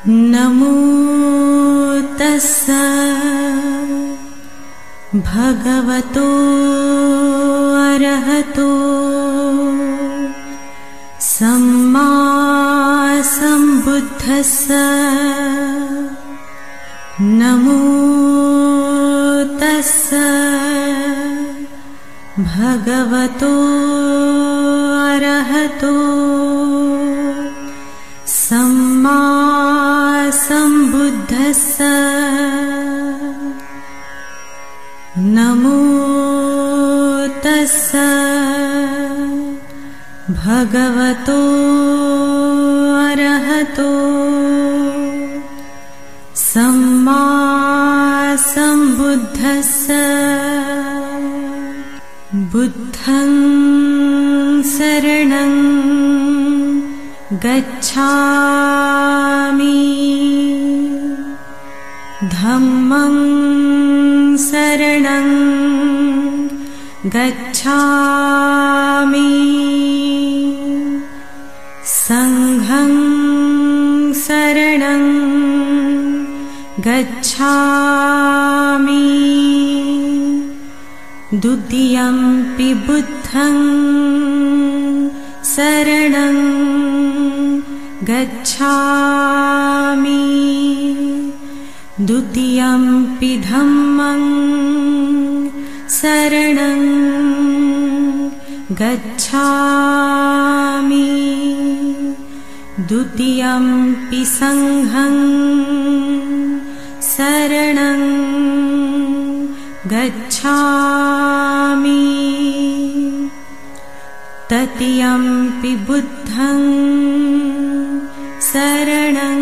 नमो तस्स भगवतो अरहतो सम्मा सम्बुद्धस्स। नमो तस्स भगवतो अरहतो सम्मा सम्बुद्धस्स। नमो तस्स भगवतो अरहतो सम्मा सम्बुद्धस्स। बुद्धं शरणं गच्छामि, धम्मं शरणं गच्छामि, संघं शरणं गच्छामि, द्वितीयंपि बुद्धं शरणं गच्छामि, द्वितीयंपि धम्मं शरणं गच्छामि, द्वितीयंपि संघं शरणं गच्छामि, तृतीयंपि बुद्धं शरणं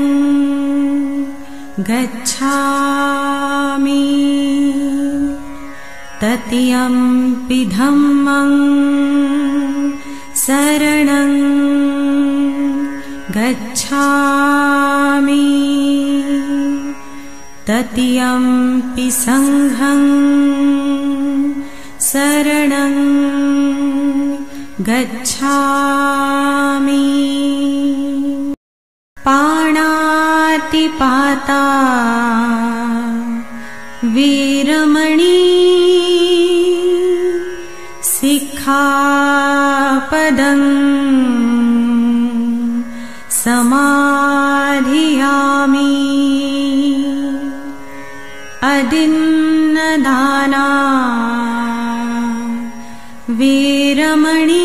गच्छामि, तृतीयंपि धम्मं शरणं गच्छामि, तृतीयंपि संघं शरणं गच्छामि। पाणातिपाता वीरमणि, सिक्खापदं समाधियामि, अदिन्नदाना वीरमणि,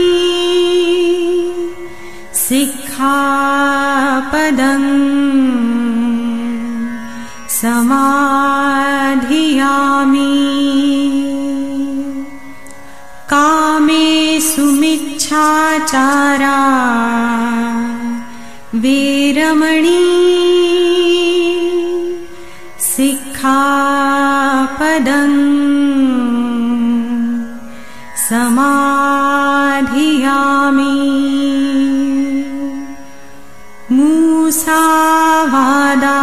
सिक्खापदं समाधियामि, कामेषु मिच्छाचारा वीरमणि, सिक्खापदं समाधियामि, मुसावादा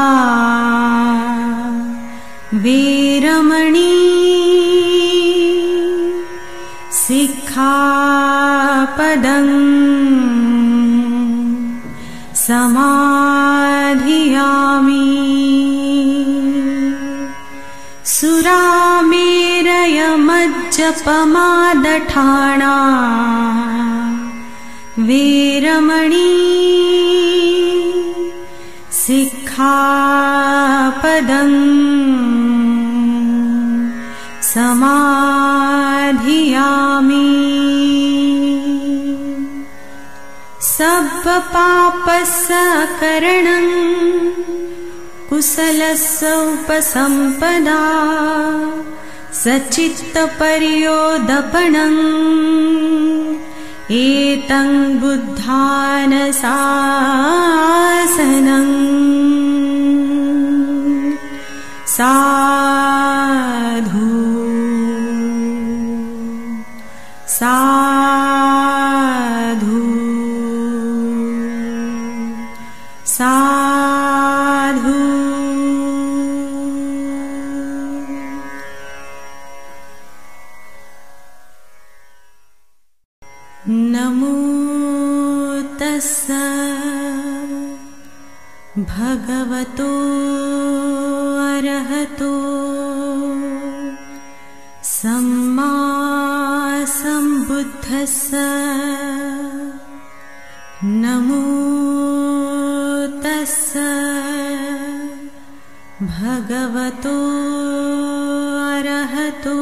वीरमणि, सिक्खापदं समाधियामि, सुरामेरयमज्जपमादठाणा वीरमणि, सिक्खापदं समाधियामि, सब्बपापस्सकरणं कुशलस्य उपसम्पदा, सचित्तपर्योदपणं एतं बुद्धानशासनं। साधु साधु साधु। नमो तस्स भगवतो अरहतो सम्मा सम्बुद्धस्स नमो तस्स भगवतो अरहतो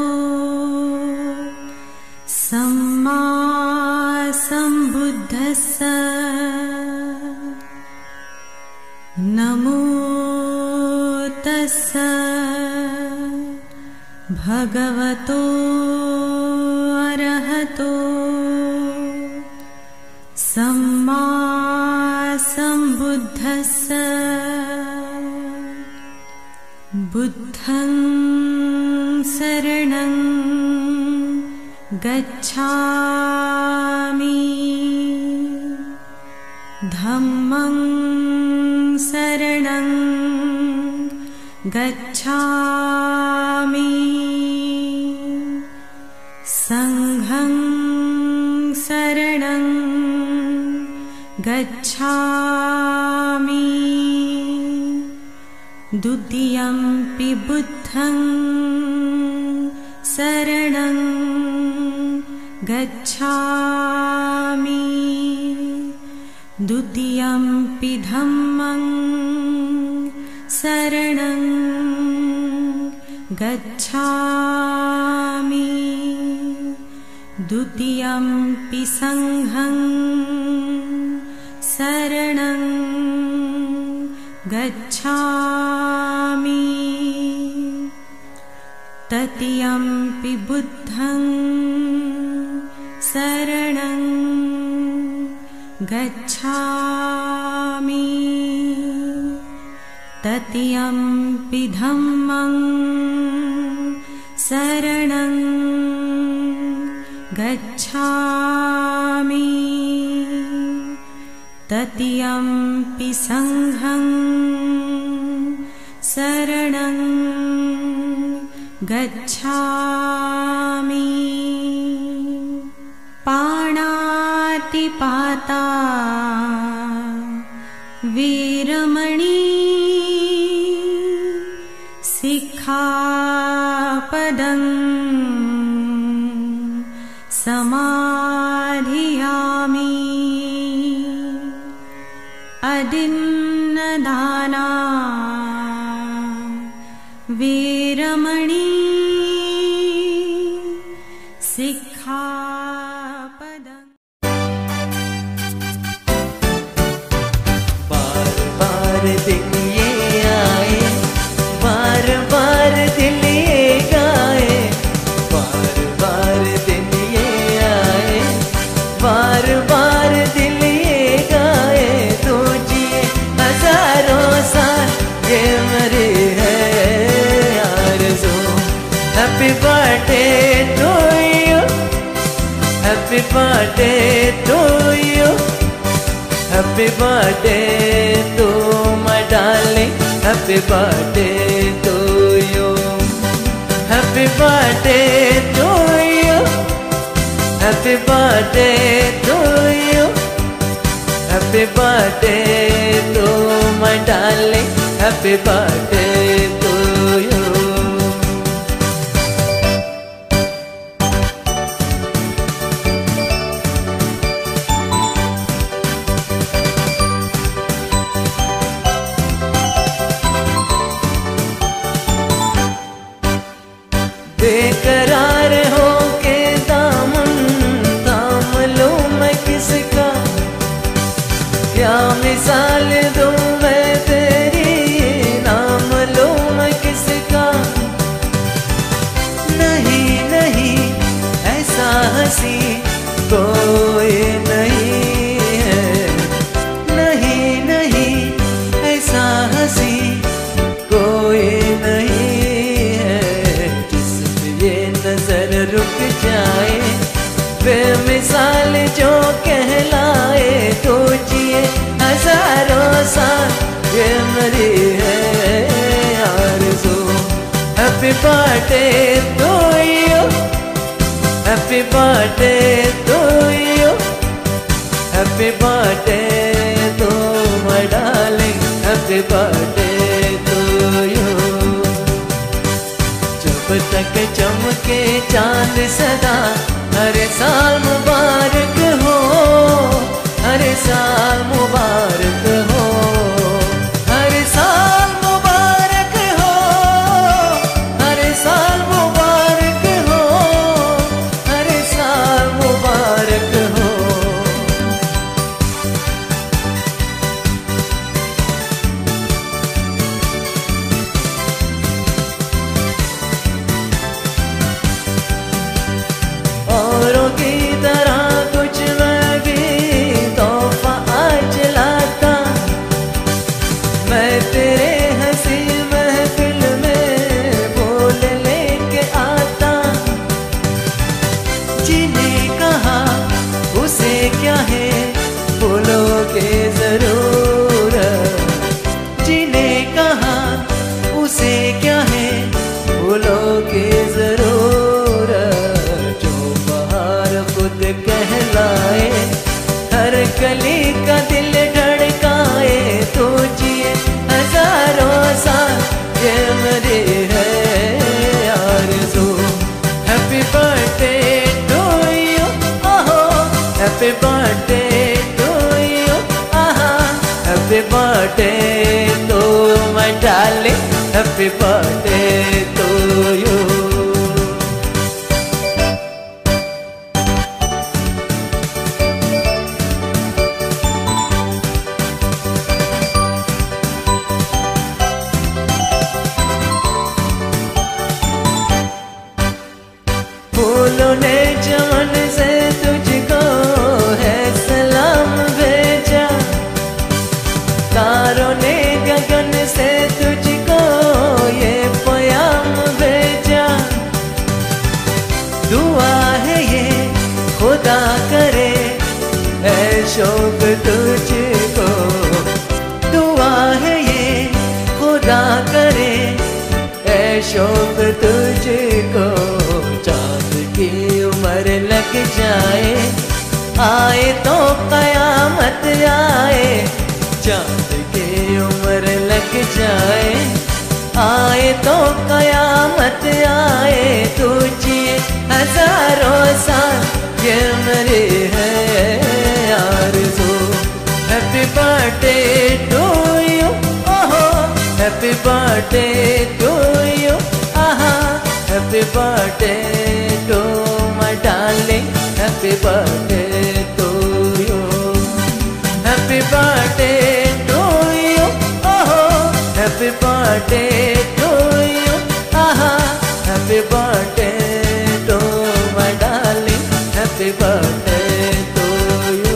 सम्मा सम्बुद्धस्स नमो तस्स भगवतो अरहतो सम्मा सम्बुद्धस्स बुद्धं शरणं गच्छामि धम्मं शरणं गच्छामि संघं शरणं गच्छामि द्वितीयंपि बुद्धं शरणं गच्छामि द्वितीयंपि धम्मं शरणं गच्छामि द्वितीयंपि संघं शरणं गच्छामि तृतीयंपि बुद्धं शरणं गच्छामि तृतीयंपि धम्मं शरणं गच्छामि तृतीयंपि संघं शरणं गच्छामि पाणातिपाता वीरमणि सिक्खापदं समाधियामि अदिन्नदाना वीरमणि सिक्खापदं बार बार दिन ये आए बार बार दिल ये गाए बार बार दिन ये आए बार बार दिल ये गाए तू जिए हजारों साल ये मरे है आरज़ू happy birthday to you happy birthday to you happy birthday to my darling happy birthday to you happy birthday to you happy birthday to you happy birthday to my darling happy birthday to you बेकरार हो के दामन थाम लूं मैं किसका क्या मिसाल दूं मैं तेरी नाम लूं मैं किसका नहीं नहीं ऐसा हंसी कोई नहीं है नहीं नहीं ऐसा हंसी कोई नहीं है नजर रुक जाए बेमिसाल जो कहलाए तो जिए हजारों साल ये मरी है आरज़ू happy birthday to you happy birthday to you happy birthday to my darling happy birthday to you. जब तक चमके चांद सदा, हर साल मुबारक हो, हर साल मुबारक हो, हर साल मुबारक हो, हर साल मुबारक हो, हर साल मुबारक हो। औरों की तरह कुछ मैं भी तोहफा आज लाता, मैं तेरे हंसी महफिल में बोल लेके आता। जिन्हें कहा उसे क्या है बोलोगे जरूर, जिन्हें कहा उसे क्या है बोलोगे जरूर। खुद कहलाए, हर कली का दिल धड़काए, तो जिए हजारों साल, ये मेरी है आरज़ू। हैप्पी बर्थडे टू यू, ओहो हैप्पी बर्थडे टू यू, आहा happy birthday to my darling, happy birthday to you. फूलों ने चमन से तुझको है सलाम भेजा, तारों ने गगन से तुझको ये प्याम भेजा। दुआ है ये खुदा करे है शौक तुझको, दुआ है ये खुदा करे है शौक तुझको। चांद की उम्र लग जाए, आए तो कयामत आए, चांद की उम्र लग जाए, आए तो कयामत आए, तुझे हजारों साल, ये मेरी है आरज़ू। हैप्पी बर्थडे टू यू, ओहो हैप्पी बर्थडे टू यू, आहा happy birthday to my darling, happy birthday to you. Happy birthday to you, ओहो हैप्पी बर्थडे टू यू, आहा happy birthday to my darling, happy birthday to you.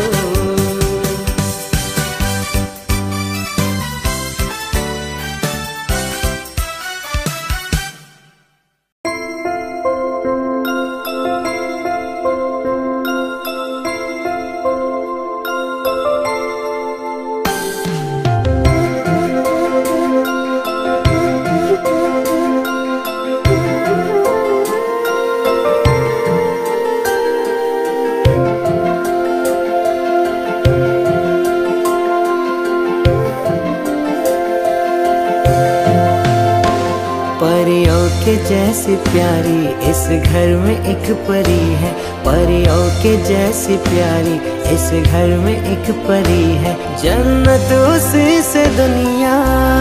परियों के जैसी प्यारी इस घर में एक परी है, परियों के जैसी प्यारी इस घर में एक परी है। जन्नत उसी से दुनिया,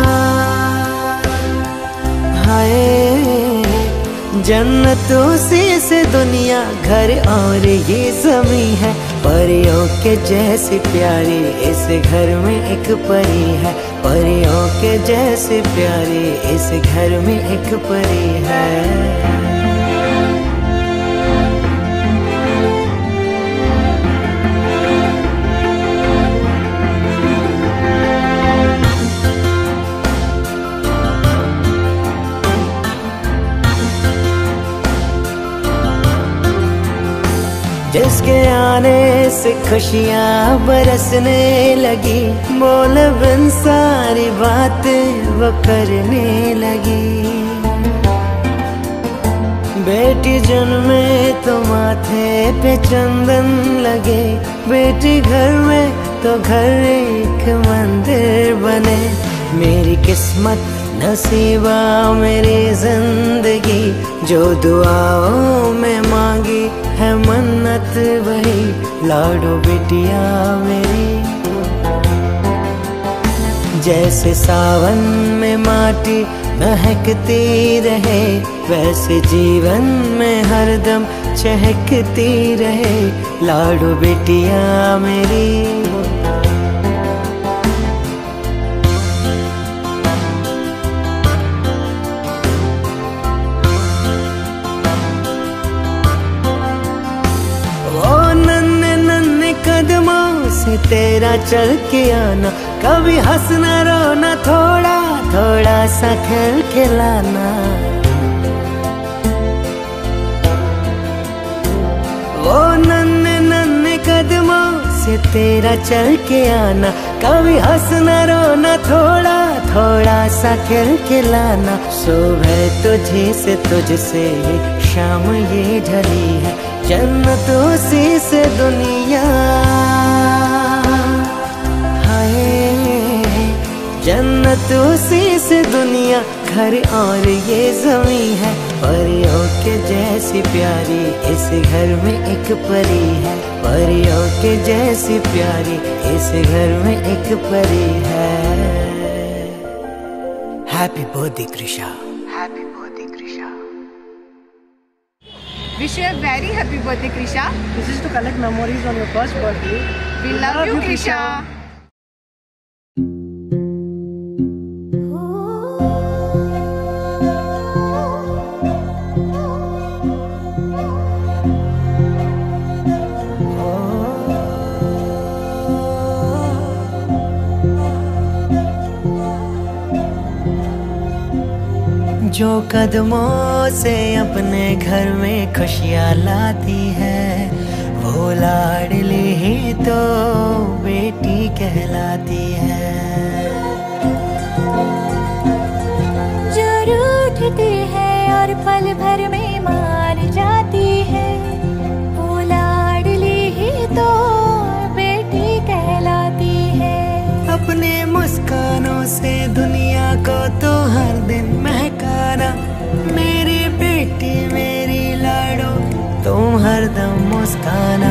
हाय जन्नत उसी से दुनिया, घर और ये ज़मीं है। परियों के जैसी प्यारी इस घर में एक परी है, परियों के जैसी प्यारी इस घर में एक परी है। जिसके आने से खुशियाँ बरसने लगी, बोल बिन सारी बातें वो करने लगी। बेटी जन्मे तो माथे पे चंदन लगे, बेटी घर में तो घर एक मंदिर बने। मेरी किस्मत नसीबा मेरी जिंदगी, जो दुआओं में मांगी है मन्नत वही, लाडो बिटिया मेरी। जैसे सावन में माटी महकती रहे, वैसे जीवन में हरदम चहकती रहे, लाडो बिटिया मेरी। कदमों से तेरा चल के आना, कभी हंसना रोना थोड़ा थोड़ा सा खेल खिलाना। वो नन्हे नन्हे कदमों से तेरा चल के आना, कभी हंसना रोना थोड़ा थोड़ा सा खेल खिलाना। सुबह तुझे से तुझसे शाम ये ढली है, जन्नत उसी से दुनिया। हाय जन्नत उसी से दुनिया, घर और ये ज़मीं है, परियों के जैसी प्यारी इस घर में एक परी है, परियों के जैसी प्यारी इस घर में एक परी है। Happy birthday Krisha, happy birthday Krisha. Wish you a very happy birthday, Krisha. This is to collect memories on your first birthday. We love you, Krisha. जो कदमों से अपने घर में खुशियाँ लाती है, वो लाडली ही तो बेटी कहलाती है। जो रूठती है और पल भर में मान जाती है, वो लाडली ही तो बेटी कहलाती है। अपने मुस्कानों से दुनिया को तो हर दिन महकाना, मेरी बेटी मेरी लाडो तुम हरदम मुस्काना।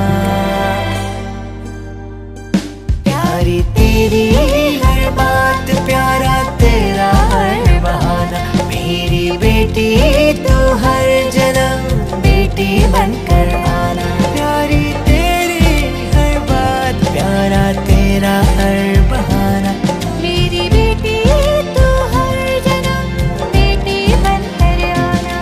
प्यारी तेरी हर बात, प्यारा तेरा हर बहाना, मेरी बेटी तू हर जन्म बेटी बनकर आना। प्यारी तेरी हर बात, प्यारा तेरा हर बहाना, मेरी बेटी तू हर जन्म बेटी बनकर आना।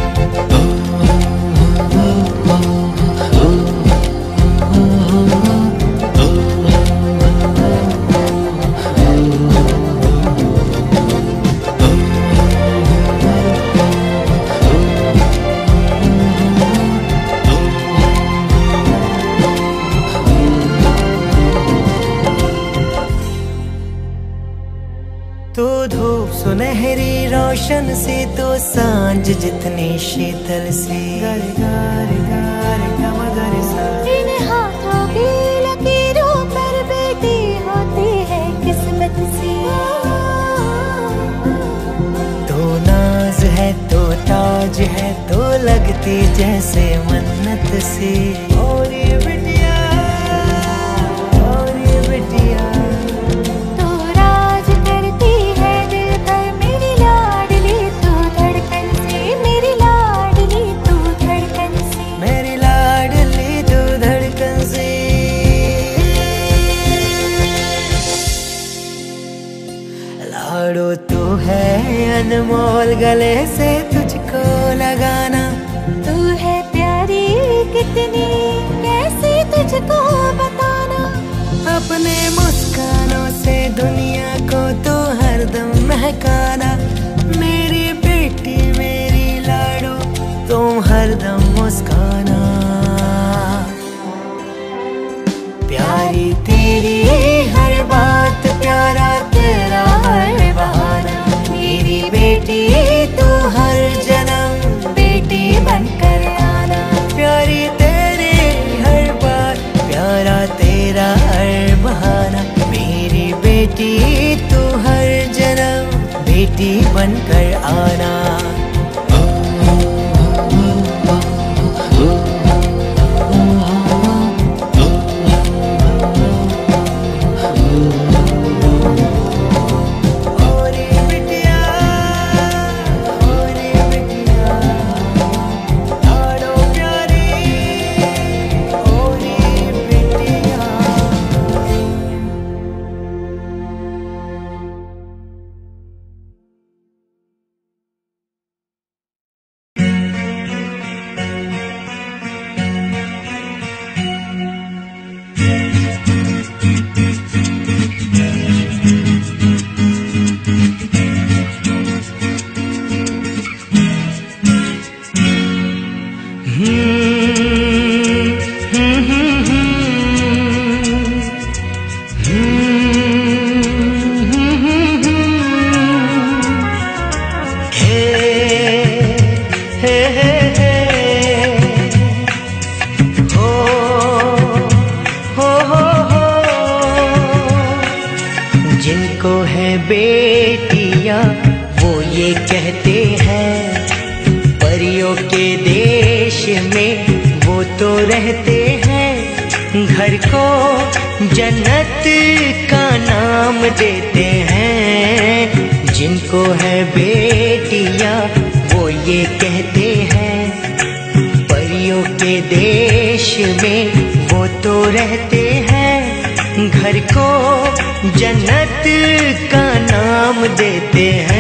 तू धूप सुनहरी रोशन से, तो सांझ जितनी शीतल सी। गर गर गर गम गर सा। इन हाथों की लकीरों पर बेटी होती है किस्मत सी। तो नाज है तो ताज है, तो लगती जैसे मन्नत सी। और ये बिटिया, और ये बिटिया, तू राज करती है दिल पर मेरी लाडली, तू धड़कन से मेरी लाडली, तू धड़कन से। मेरी लाडली तू धड़कन से। लाडो तू है अनमोल, गले से तुझको लगाना। तू है प्यारी कितनी, कैसे तुझको बताना। अपने मुस्कानों से दुनिया को तो हरदम महकाना, मेरी बेटी मेरी लाडो तुम हरदम मुस्काना। प्यारी तेरी हर बात, प्यारा तेरा हर बहाना, मेरी बेटी तू हर जन्म बेटी बनकर आना। प्यारी तेरी हर बात, प्यारा तेरा हर बहाना, मेरी बेटी तू बेटी बनकर आना। जिनको है बेटियां वो ये कहते हैं, परियों के देश में वो तो रहते हैं। घर को जन्नत का नाम देते हैं। जिनको है बेटियां वो ये कहते हैं, परियों के देश में वो तो रहते हैं। घर को जन्नत का नाम देते हैं।